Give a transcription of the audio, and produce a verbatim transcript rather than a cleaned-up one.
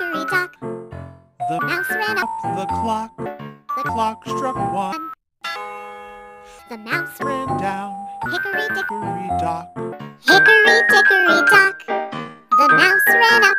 dickory dock. The Mouse ran up the clock. The clock struck one. the mouse. Ran down Hickory dickory Hickory Dock. Hickory dickory dock. The mouse ran up